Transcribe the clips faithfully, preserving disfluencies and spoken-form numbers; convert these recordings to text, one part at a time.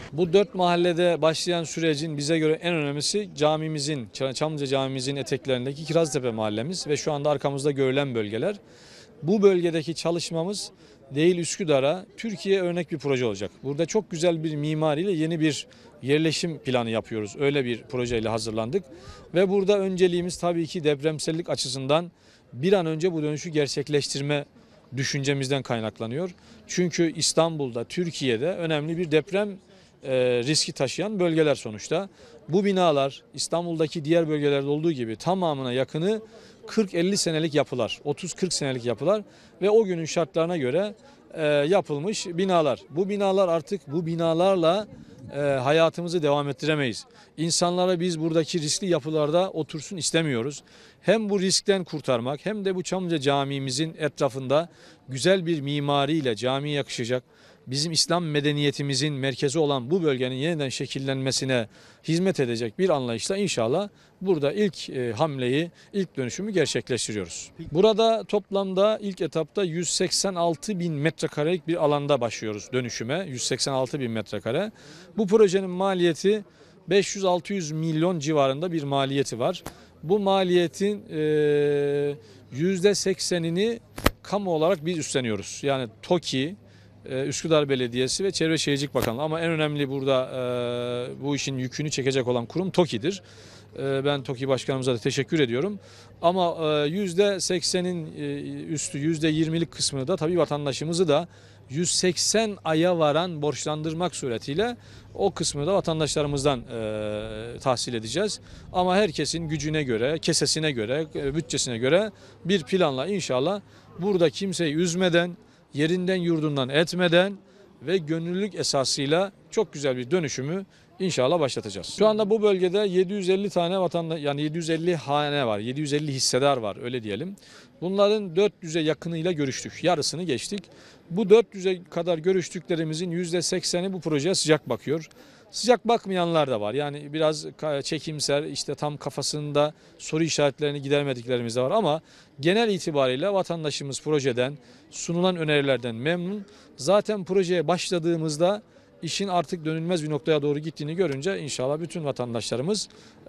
Bu dört mahallede başlayan sürecin bize göre en önemlisi camimizin, Çamlıca Camimizin eteklerindeki Kirazlıtepe mahallemiz ve şu anda arkamızda görülen bölgeler. Bu bölgedeki çalışmamız değil Üsküdar'a Türkiye örnek bir proje olacak. Burada çok güzel bir mimariyle yeni bir yerleşim planı yapıyoruz. Öyle bir projeyle hazırlandık ve burada önceliğimiz tabii ki depremsellik açısından bir an önce bu dönüşü gerçekleştirme düşüncemizden kaynaklanıyor. Çünkü İstanbul'da, Türkiye'de önemli bir deprem e, riski taşıyan bölgeler sonuçta. Bu binalar İstanbul'daki diğer bölgelerde olduğu gibi tamamına yakını kırk elli senelik yapılar, otuz kırk senelik yapılar ve o günün şartlarına göre e, yapılmış binalar. Bu binalar artık bu binalarla e, hayatımızı devam ettiremeyiz. İnsanlara biz buradaki riskli yapılarda otursun istemiyoruz. Hem bu riskten kurtarmak hem de bu Çamlıca Camimizin etrafında güzel bir mimariyle camiye yakışacak, bizim İslam medeniyetimizin merkezi olan bu bölgenin yeniden şekillenmesine hizmet edecek bir anlayışla inşallah burada ilk e, hamleyi, ilk dönüşümü gerçekleştiriyoruz. Burada toplamda ilk etapta yüz seksen altı bin metrekarelik bir alanda başlıyoruz dönüşüme. yüz seksen altı bin metrekare. Bu projenin maliyeti beş yüz altı yüz milyon civarında bir maliyeti var. Bu maliyetin e, yüzde seksenini kamu olarak biz üstleniyoruz. Yani TOKİ, Üsküdar Belediyesi ve Çevre Şehircilik Bakanlığı, ama en önemli burada e, bu işin yükünü çekecek olan kurum TOKİ'dir. E, ben TOKİ Başkanımıza da teşekkür ediyorum. Ama e, yüzde seksenin e, üstü yüzde yirmilik kısmını da tabii vatandaşımızı da yüz seksen aya varan borçlandırmak suretiyle o kısmını da vatandaşlarımızdan e, tahsil edeceğiz. Ama herkesin gücüne göre, kesesine göre, bütçesine göre bir planla inşallah burada kimseyi üzmeden, yerinden yurdundan etmeden ve gönüllülük esasıyla çok güzel bir dönüşümü inşallah başlatacağız. Şu anda bu bölgede yedi yüz elli tane vatandaş, yani yedi yüz elli hane var, yedi yüz elli hissedar var öyle diyelim. Bunların dört yüze yakınıyla görüştük, yarısını geçtik. Bu dört yüze kadar görüştüklerimizin yüzde sekseni bu projeye sıcak bakıyor. Sıcak bakmayanlar da var. Yani biraz çekimser, işte tam kafasında soru işaretlerini gidermediklerimiz de var ama genel itibariyle vatandaşımız projeden, sunulan önerilerden memnun. Zaten projeye başladığımızda işin artık dönülmez bir noktaya doğru gittiğini görünce inşallah bütün vatandaşlarımız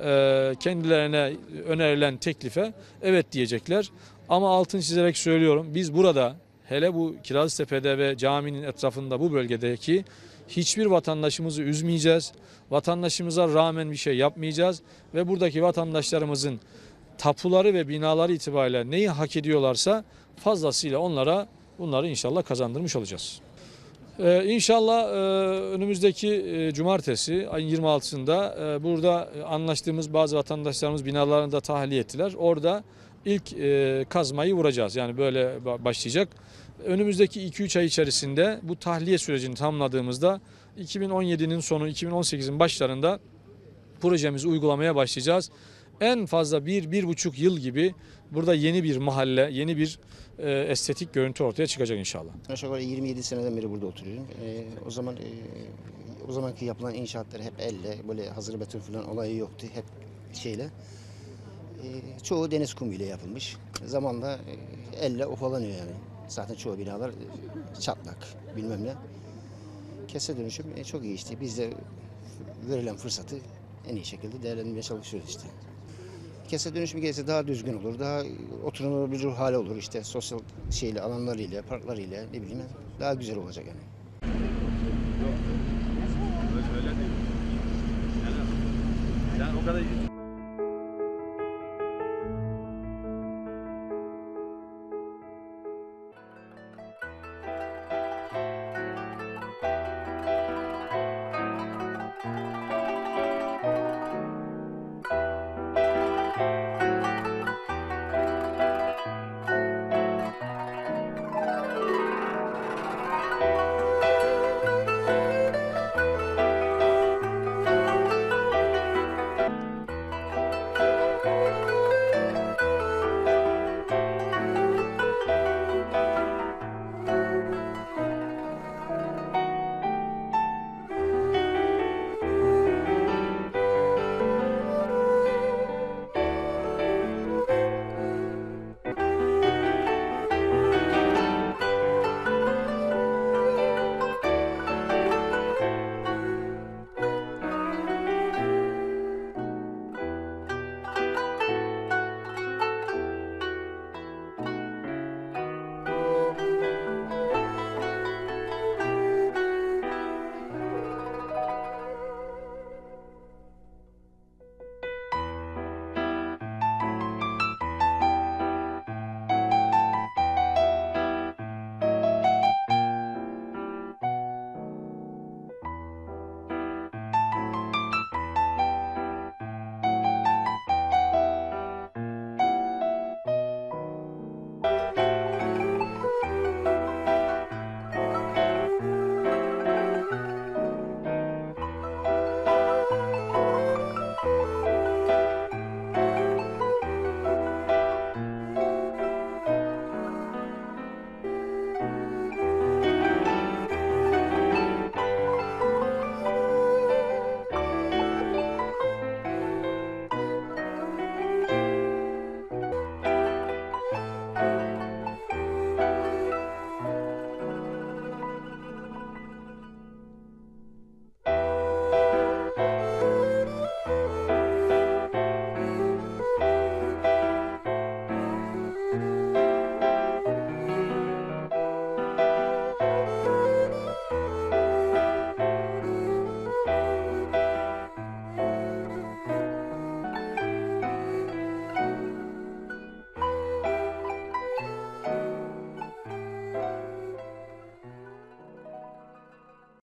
kendilerine önerilen teklife evet diyecekler. Ama altını çizerek söylüyorum, biz burada hele bu Kirazlıtepe'de ve caminin etrafında bu bölgedeki hiçbir vatandaşımızı üzmeyeceğiz. Vatandaşımıza rağmen bir şey yapmayacağız ve buradaki vatandaşlarımızın tapuları ve binaları itibariyle neyi hak ediyorlarsa fazlasıyla onlara bunları inşallah kazandırmış olacağız. Ee, inşallah e, önümüzdeki e, cumartesi ayın yirmi altısında e, burada anlaştığımız bazı vatandaşlarımız binalarını da tahliye ettiler. Orada ilk e, kazmayı vuracağız. Yani böyle başlayacak. Önümüzdeki iki üç ay içerisinde bu tahliye sürecini tamamladığımızda iki bin on yedinin sonu iki bin on sekizin başlarında projemizi uygulamaya başlayacağız. En fazla bir, bir buçuk yıl gibi burada yeni bir mahalle, yeni bir e, estetik görüntü ortaya çıkacak inşallah. Aşağı yukarı yirmi yedi seneden beri burada oturuyorum. E, o zaman e, o zamanki yapılan inşaatlar hep elle, böyle hazır beton falan olayı yoktu. Hep şeyle. E, çoğu deniz kumu ile yapılmış. Zamanla e, elle ufalanıyor yani. Zaten çoğu binalar e, çatlak, bilmem ne. Kese dönüşüm e, çok iyi işte. Biz de verilen fırsatı en iyi şekilde değerlendirmeye çalışıyoruz işte. Kese dönüşümü gelirse daha düzgün olur, daha oturulabilir hale olur işte sosyal şeyle, alanlarıyla, parklarıyla ne bileyim daha güzel olacak yani. Yok. Öyle, öyle değil. Yani, yani o kadar